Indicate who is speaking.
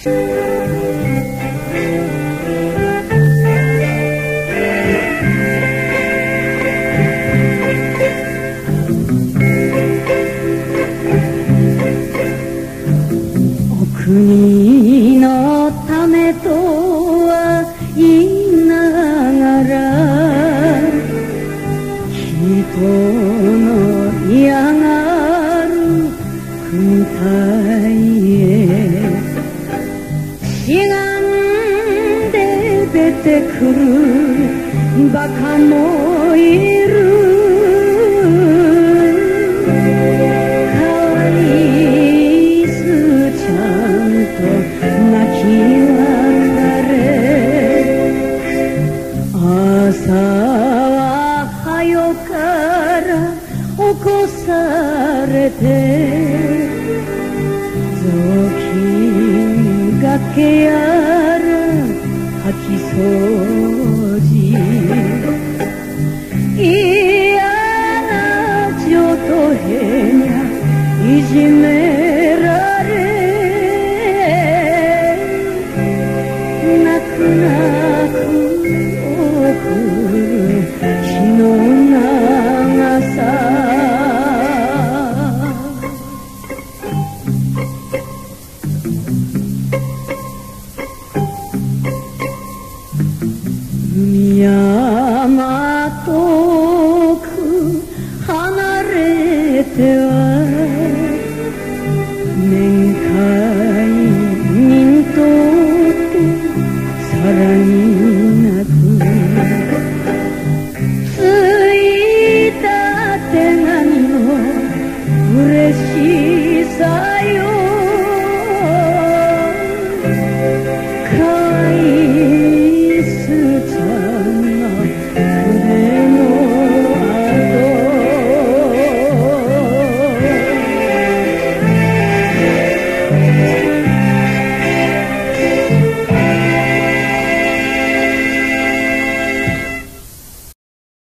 Speaker 1: 国のためとは言いながら人の嫌がる軍隊へしがんで出てくるバカもいる朝は早から起こされて雑巾がけやら掃き掃除嫌な女とへにゃいじめられ泣く泣く日の長さ海山遠く離れては面会人とってさらになく嬉しさよ